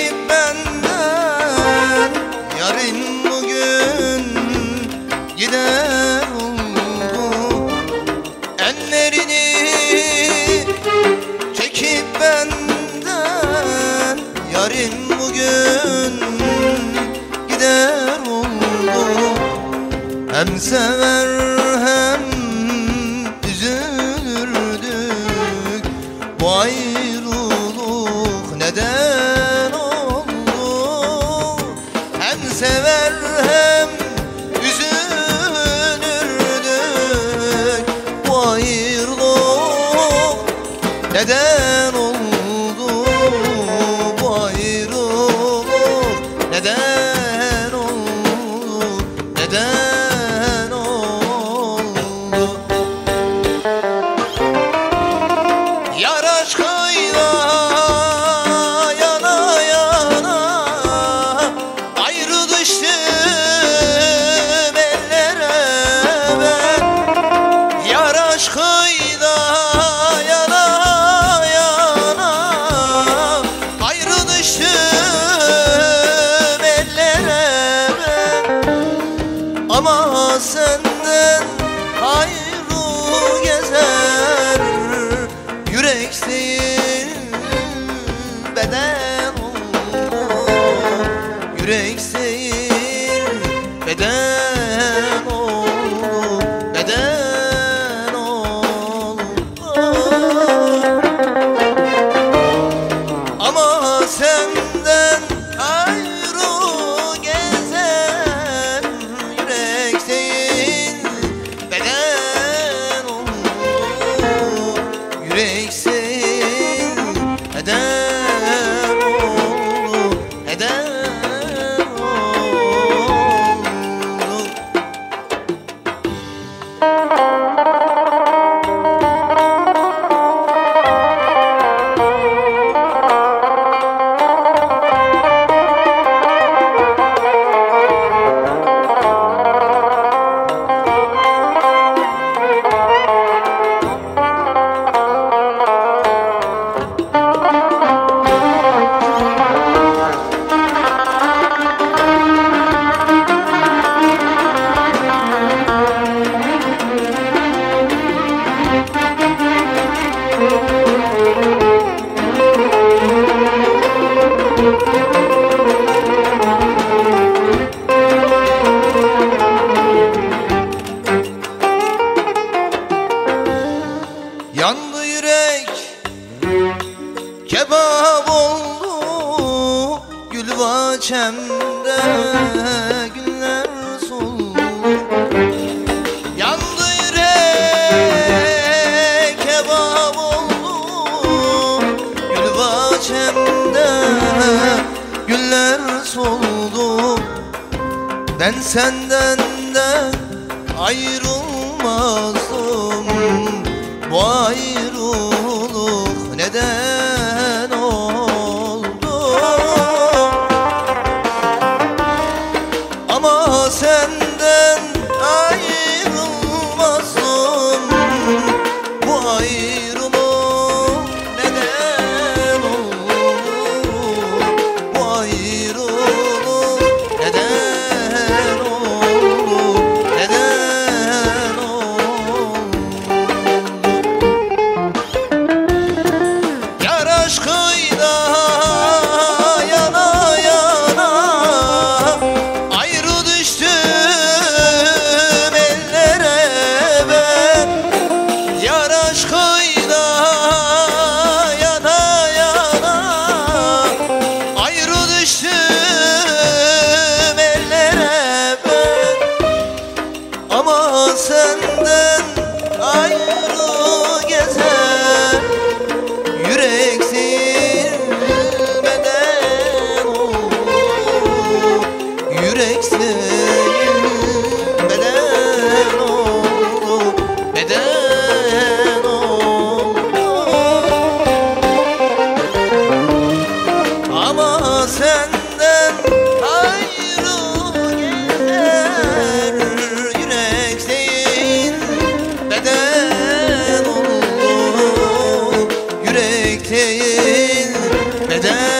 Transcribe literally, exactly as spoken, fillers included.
çekip benden, yarın bugün gider oldu. Ellerini çekip benden, yarın bugün gider oldu. Hem sever hem üzülürdük, bu ayrılık neden oldu? Hem sever hem üzülürdük, bu ayrılık neden oldu? Bu ayrılık neden oldu? Neden oldu? Yar aşkıyla yana yana ayrı düştüm ellere ben. Yar aşkıyla yana yana ayrı düştüm ellere ben. Ama senden ayrı gezer yürek değil beden oldu. Yürek değil beden oldu. Beden oldu. Ama senden ayrı gezer yürek değil beden oldu. Yürek değil beden oldu. Beden oldu. Yandı yürek, kebap oldu, gül bahçemde güller soldu. Yandı yürek, kebap oldu, gül bahçemde güller soldu. Ben senden de ayrılmazdım, bu ayrılık neden oldu? Ama senden ayrılmazdım, bu ayrılık neden oldu? Bu ayrılık neden oldu? Neden oldu? Yar aşkıyla yana yana ayrı düştüm ellere ben. Yar aşkıyla yana yana ayrı düştüm ellere ben. Ama senden ayrı gezer yürek değil beden oldu. Yürek değil beden oldu. Beden oldu. Ama senden ayrı gezer yürek değil beden oldu. Yürek değil beden